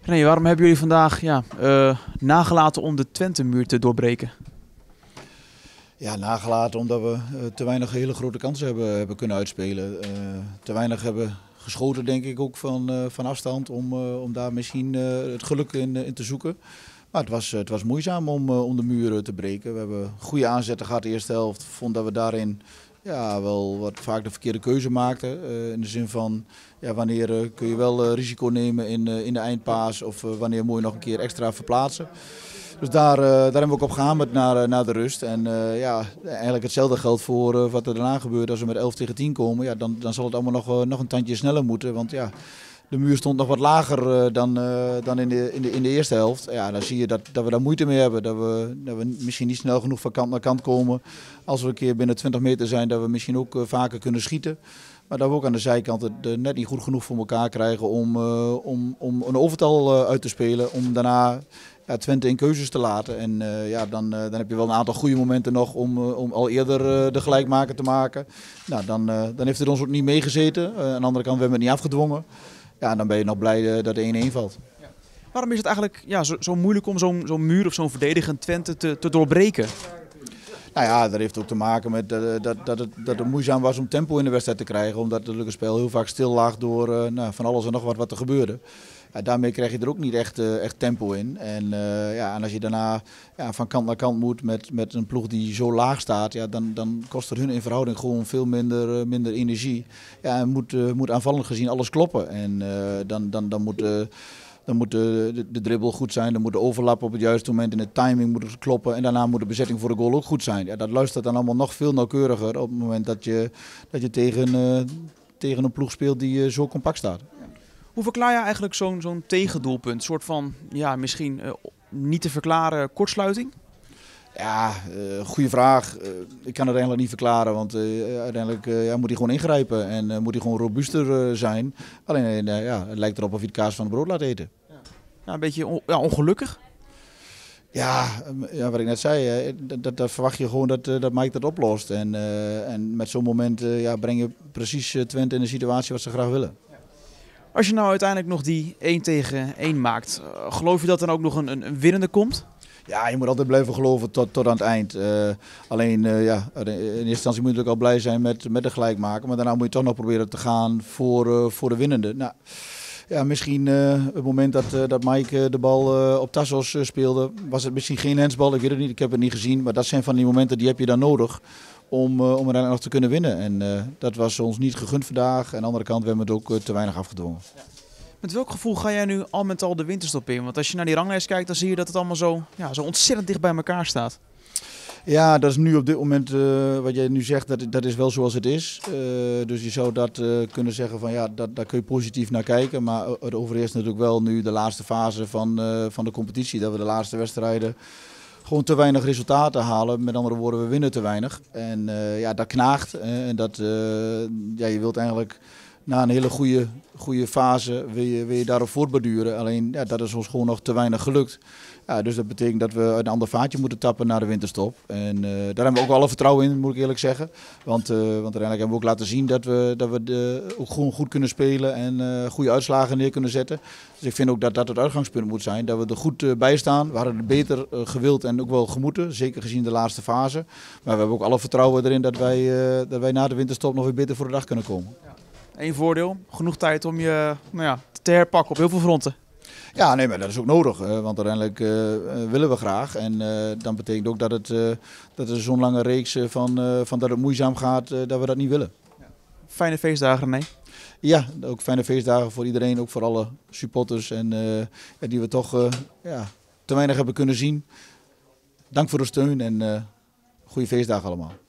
René, waarom hebben jullie vandaag nagelaten om de Twente-muur te doorbreken? Ja, nagelaten omdat we te weinig hele grote kansen hebben kunnen uitspelen. Te weinig hebben geschoten, denk ik, ook van afstand om daar misschien het geluk in te zoeken. Maar het was moeizaam om de muur te breken. We hebben goede aanzetten gehad de eerste helft. Ik vond dat we daarin wel wat vaak de verkeerde keuze maakten. In de zin van wanneer kun je wel risico nemen in de eindpaas of wanneer moet je nog een keer extra verplaatsen. Dus daar hebben we ook op gehamerd naar de rust. En eigenlijk hetzelfde geldt voor wat er daarna gebeurt. Als we met 11 tegen 10 komen, dan zal het allemaal nog een tandje sneller moeten. Want de muur stond nog wat lager dan in de eerste helft. Ja, dan zie je dat we daar moeite mee hebben. Dat we misschien niet snel genoeg van kant naar kant komen. Als we een keer binnen 20 meter zijn, dat we misschien ook vaker kunnen schieten. Maar dat we ook aan de zijkant het net niet goed genoeg voor elkaar krijgen om een overtal uit te spelen. Om daarna Twente in keuzes te laten. En dan heb je wel een aantal goede momenten nog om al eerder de gelijkmaker te maken. Nou, dan heeft het ons ook niet meegezeten. Aan de andere kant, we hebben het niet afgedwongen. Ja, dan ben je nog blij dat de 1-1 valt. Ja. Waarom is het eigenlijk zo moeilijk om zo'n muur of zo'n verdedigend Twente te doorbreken? Nou ja, dat heeft ook te maken met dat het moeizaam was om tempo in de wedstrijd te krijgen. Omdat het leuke spel heel vaak stil lag door van alles en nog wat er gebeurde. Ja, daarmee krijg je er ook niet echt tempo in. En als je daarna van kant naar kant moet met een ploeg die zo laag staat, dan kost het hun in verhouding gewoon veel minder energie. Ja, en moet aanvallend gezien alles kloppen. En dan moet de dribbel goed zijn, dan moet de overlap op het juiste moment en de timing moet het kloppen. En daarna moet de bezetting voor de goal ook goed zijn. Ja, dat luistert dan allemaal nog veel nauwkeuriger op het moment dat je tegen een ploeg speelt die zo compact staat. Hoe verklaar je eigenlijk zo'n tegendoelpunt? Een soort van, misschien niet te verklaren kortsluiting? Ja, goede vraag. Ik kan het eigenlijk niet verklaren, want uiteindelijk moet hij gewoon ingrijpen en moet hij gewoon robuuster zijn. Alleen het lijkt erop of hij de kaas van het brood laat eten. Ja, een beetje ongelukkig? Ja, wat ik net zei, dat verwacht je gewoon dat Mike dat oplost. En met zo'n moment breng je precies Twente in de situatie wat ze graag willen. Als je nou uiteindelijk nog die 1-1 maakt, geloof je dat er ook nog een winnende komt? Ja, je moet altijd blijven geloven tot aan het eind. In eerste instantie moet je ook al blij zijn met de gelijkmaker. Maar daarna moet je toch nog proberen te gaan voor de winnende. Nou, ja, misschien het moment dat Mike de bal op Tassos speelde, was het misschien geen handsbal. Ik weet het niet, ik heb het niet gezien. Maar dat zijn van die momenten die heb je dan nodig om uiteindelijk nog te kunnen winnen. En dat was ons niet gegund vandaag. En aan de andere kant, we hebben het ook te weinig afgedwongen. Ja. Met welk gevoel ga jij nu al met al de winterstop in? Want als je naar die ranglijst kijkt, dan zie je dat het allemaal zo ontzettend dicht bij elkaar staat. Ja, dat is nu op dit moment, wat jij nu zegt, dat is wel zoals het is. Dus je zou dat kunnen zeggen van daar kun je positief naar kijken. Maar het overheerst natuurlijk wel nu de laatste fase van de competitie. Dat we de laatste wedstrijden gewoon te weinig resultaten halen. Met andere woorden, we winnen te weinig. En dat knaagt. En je wilt eigenlijk na een hele goede fase wil je daarop voortborduren. Alleen dat is ons gewoon nog te weinig gelukt. Ja, dus dat betekent dat we een ander vaatje moeten tappen naar de winterstop. En daar hebben we ook alle vertrouwen in, moet ik eerlijk zeggen. Want uiteindelijk hebben we ook laten zien dat we ook gewoon goed kunnen spelen en goede uitslagen neer kunnen zetten. Dus ik vind ook dat dat het uitgangspunt moet zijn. Dat we er goed bij staan. We hadden het beter gewild en ook wel gemoeten. Zeker gezien de laatste fase. Maar we hebben ook alle vertrouwen erin dat wij na de winterstop nog weer beter voor de dag kunnen komen. Ja. Eén voordeel, genoeg tijd om je te herpakken op heel veel fronten. Ja, nee, maar dat is ook nodig, want uiteindelijk willen we graag. En dan betekent ook dat er zo'n lange reeks van dat het moeizaam gaat, dat we dat niet willen. Ja. Fijne feestdagen, René. Ja, ook fijne feestdagen voor iedereen, ook voor alle supporters en die we toch te weinig hebben kunnen zien. Dank voor de steun en goede feestdagen allemaal.